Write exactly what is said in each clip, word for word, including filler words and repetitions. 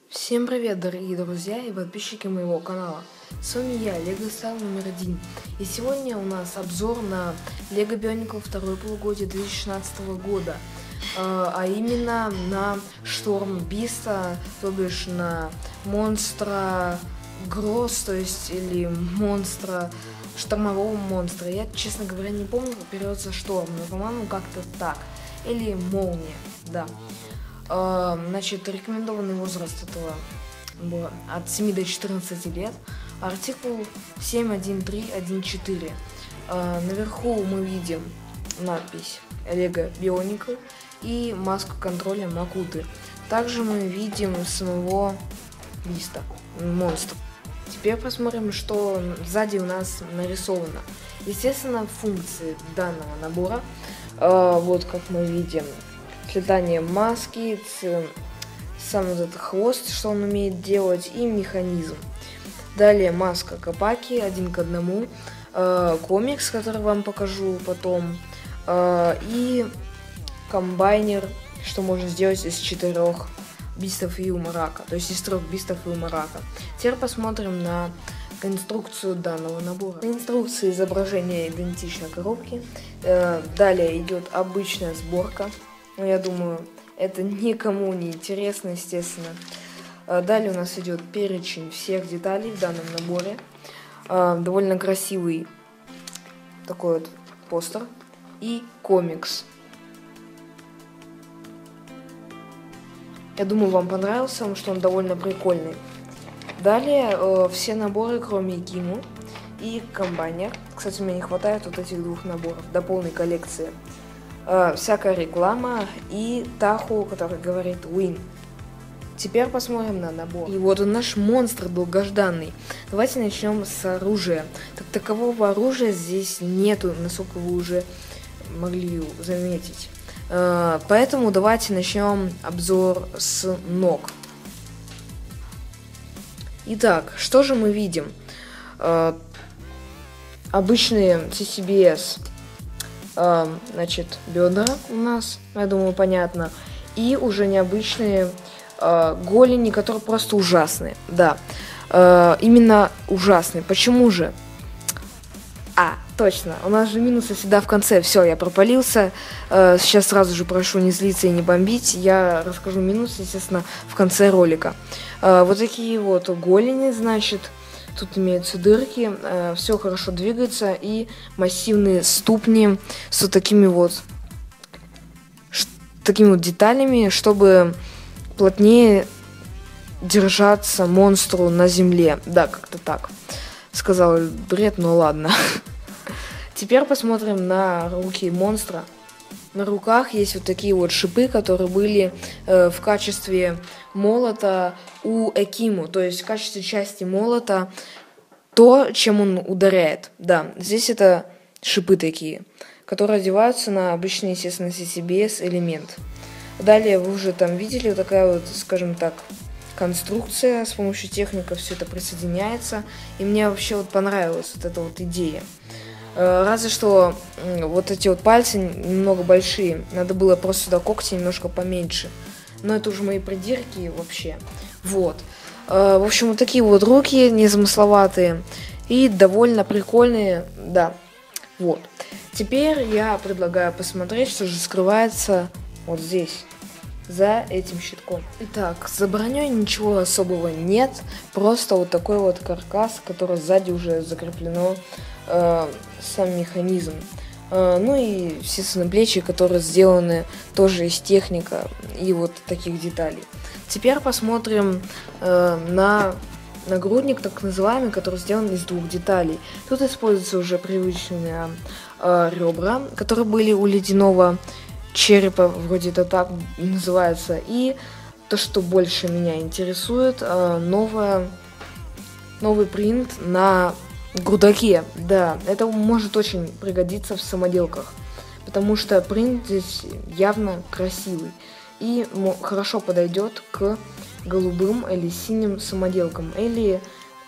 Всем привет, дорогие друзья и подписчики моего канала. С вами я, Лего Стайл номер один. И сегодня у нас обзор на Лего Bionicle второе полугодие две тысячи шестнадцатого года. А именно на Шторм Биста, то бишь на монстра Гроз, то есть или монстра, штормового монстра. Я, честно говоря, не помню, как переводится Шторм, но, по-моему, как-то так. Или Молния, да. Значит, рекомендованный возраст этого был от семи до четырнадцати лет. Артикул семь один три один четыре. Наверху мы видим надпись Lego Bionicle и маску контроля Макуты. Также мы видим самого Биста, монстра. Теперь посмотрим, что сзади у нас нарисовано. Естественно, функции данного набора. Вот как мы видим. Летание маски, сам этот хвост, что он умеет делать, и механизм. Далее маска Капаки один к одному, э, комикс, который вам покажу потом, э, и комбайнер, что можно сделать из четырех бистов и умарака, то есть из трех бистов и умарака. Теперь посмотрим на конструкцию данного набора. На инструкции изображение идентично коробке. Э, далее идет обычная сборка. Но я думаю, это никому не интересно, естественно. Далее у нас идет перечень всех деталей в данном наборе. Довольно красивый такой вот постер. И комикс. Я думаю, вам понравился, что он довольно прикольный. Далее все наборы, кроме Киму и комбайнер. Кстати, мне не хватает вот этих двух наборов до полной коллекции. Uh, всякая реклама и Таху, который говорит Win. Теперь посмотрим на набор. И вот он, наш монстр долгожданный. Давайте начнем с оружия. Так такового оружия здесь нету, насколько вы уже могли заметить. Uh, поэтому давайте начнем обзор с ног. Итак, что же мы видим? Uh, обычные си си би эс. Uh, значит, бедра у нас, я думаю, понятно. И уже необычные uh, голени, которые просто ужасные. Да, uh, именно ужасные. Почему же? А, точно, у нас же минусы всегда в конце. Все, я пропалился. Uh, сейчас сразу же прошу не злиться и не бомбить. Я расскажу минусы, естественно, в конце ролика. Uh, вот такие вот голени, значит. Тут имеются дырки, э, все хорошо двигается, и массивные ступни с вот такими вот, ш, такими вот деталями, чтобы плотнее держаться монстру на земле. Да, как-то так. Сказал бред, но ладно. Теперь посмотрим на руки монстра. На руках есть вот такие вот шипы, которые были э, в качестве молота у Экиму, то есть в качестве части молота то, чем он ударяет. Да, здесь это шипы такие, которые одеваются на обычный, естественно, си си би эс элемент. Далее вы уже там видели вот такая вот, скажем так, конструкция, с помощью техника все это присоединяется, и мне вообще вот понравилась вот эта вот идея. Разве что вот эти вот пальцы немного большие. Надо было просто сюда когти немножко поменьше. Но это уже мои придирки вообще. Вот. В общем, вот такие вот руки незамысловатые. И довольно прикольные. Да. Вот. Теперь я предлагаю посмотреть, что же скрывается вот здесь. За этим щитком. Итак, за броней ничего особого нет. Просто вот такой вот каркас, который сзади уже закреплено э, сам механизм. Э, ну и, естественно, плечи, которые сделаны тоже из техника и вот таких деталей. Теперь посмотрим э, на нагрудник, так называемый, который сделан из двух деталей. Тут используются уже привычные э, ребра, которые были у ледяного черепа, вроде это так называется. И то, что больше меня интересует, новая, новый принт на грудаке. Да, это может очень пригодиться в самоделках, потому что принт здесь явно красивый и хорошо подойдет к голубым или синим самоделкам, или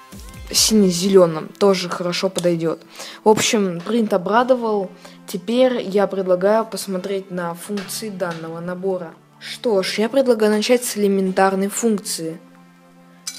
сине-зеленым тоже хорошо подойдет. В общем, принт обрадовал. Теперь я предлагаю посмотреть на функции данного набора. Что ж, я предлагаю начать с элементарной функции.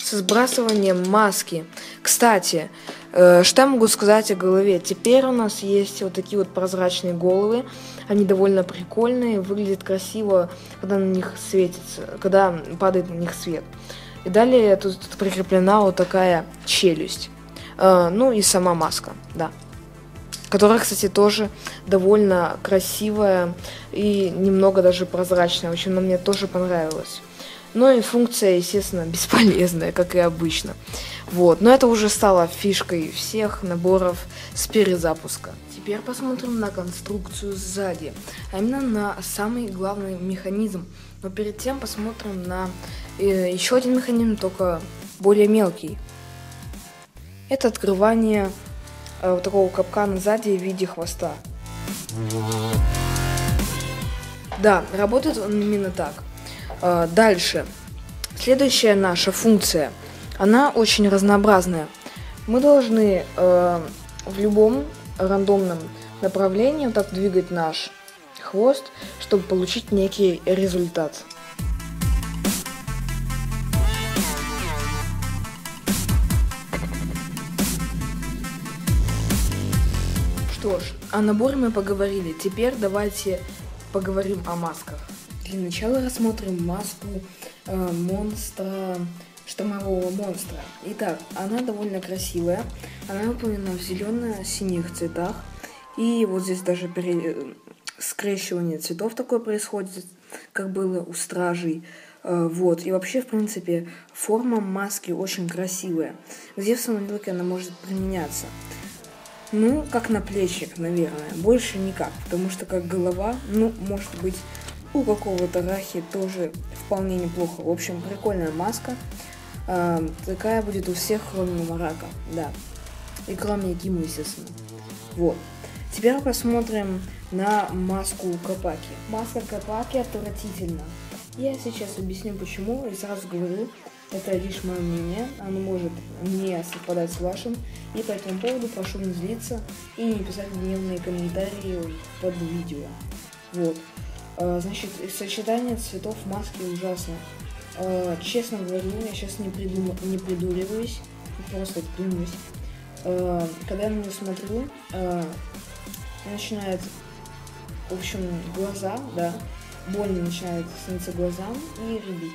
со сбрасыванием маски. Кстати, э, что я могу сказать о голове? Теперь у нас есть вот такие вот прозрачные головы. Они довольно прикольные, выглядят красиво, когда на них светится, когда падает на них свет. И далее тут прикреплена вот такая челюсть. Э, ну и сама маска, да. Которая, кстати, тоже довольно красивая и немного даже прозрачная. В общем, она мне тоже понравилась. Ну и функция, естественно, бесполезная, как и обычно. Вот. Но это уже стало фишкой всех наборов с перезапуска. Теперь посмотрим на конструкцию сзади, а именно на самый главный механизм. Но перед тем посмотрим на э, еще один механизм, только более мелкий. Это открывание э, вот такого капкана сзади в виде хвоста. Да, работает он именно так. Э, дальше. Следующая наша функция. Она очень разнообразная. Мы должны э, в любом рандомном направлении вот так двигать наш хвост, чтобы получить некий результат. Что ж, о наборе мы поговорили. Теперь давайте поговорим о масках. Для начала рассмотрим маску э, монстра, штормового монстра. Итак, она довольно красивая. Она выполнена в зелено-синих цветах. И вот здесь даже пере... скрещивание цветов такое происходит, как было у стражей. Э, вот. И вообще, в принципе, форма маски очень красивая. Где в самом деле она может применяться? Ну, как наплечник, наверное. Больше никак. Потому что как голова, ну, может быть, у какого-то рахи тоже вполне неплохо. В общем, прикольная маска. Э, такая будет у всех, кроме Марака. Да. И кроме Киму, естественно. Вот. Теперь посмотрим на маску Капаки. Маска Капаки отвратительна. Я сейчас объясню почему и сразу говорю, это лишь мое мнение, оно может не совпадать с вашим, и по этому поводу прошу не злиться и не писать гневные комментарии под видео. Вот. Значит, сочетание цветов маски ужасно. Честно говорю, я сейчас не, придум... не придуриваюсь, просто клянусь. Когда я на нее смотрю, начинает, в общем, глаза, да, больно начинает становиться глазам и рябить.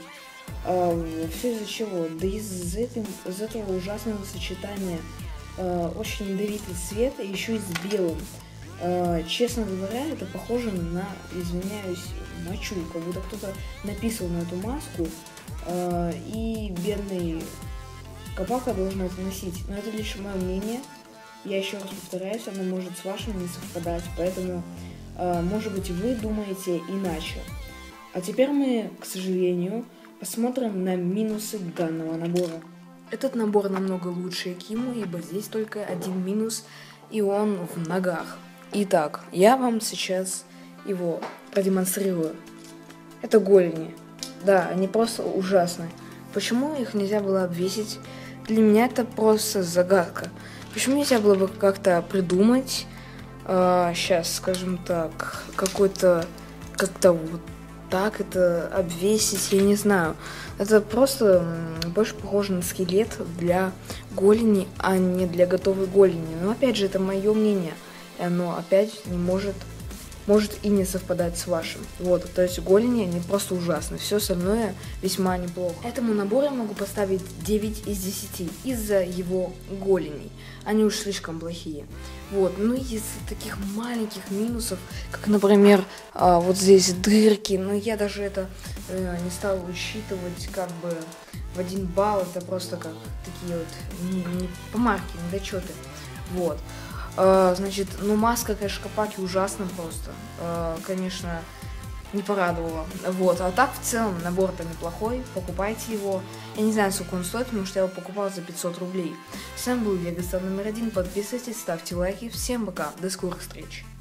А, все из-за чего? Да из, этого, из этого ужасного сочетания а, очень ядовитый цвет, и еще и с белым. А, честно говоря, это похоже на, извиняюсь, мочу, как будто кто-то написал на эту маску, а, и бедный Капака должен это носить. Но это лишь мое мнение. Я еще раз повторяюсь, оно может с вашим не совпадать, поэтому, э, может быть, вы думаете иначе. А теперь мы, к сожалению, посмотрим на минусы данного набора. Этот набор намного лучше Киму, ибо здесь только один минус, и он в ногах. Итак, я вам сейчас его продемонстрирую. Это голени. Да, они просто ужасны. Почему их нельзя было обвесить? Для меня это просто загадка. Почему нельзя было бы как-то придумать, э, сейчас, скажем так, какой-то, как-то вот так это обвесить, я не знаю. Это просто больше похоже на скелет для голени, а не для готовой голени. Но опять же, это мое мнение, и оно опять не может, может и не совпадать с вашим. Вот, то есть голени, они просто ужасны. Все остальное весьма неплохо. Этому набору я могу поставить девять из десяти из-за его голеней. Они уж слишком плохие. Вот, ну из таких маленьких минусов, как, например, а, вот здесь дырки, но я даже это э, не стал учитывать как бы в один балл. Это просто как такие вот не, не помарки, недочеты. Вот. Uh, значит, ну маска, конечно, Капаки ужасно просто. Uh, конечно, не порадовала. Вот, а так в целом набор-то неплохой. Покупайте его. Я не знаю, сколько он стоит, потому что я его покупал за пятьсот рублей. С вами был Вегастар номер один. Подписывайтесь, ставьте лайки. Всем пока, до скорых встреч.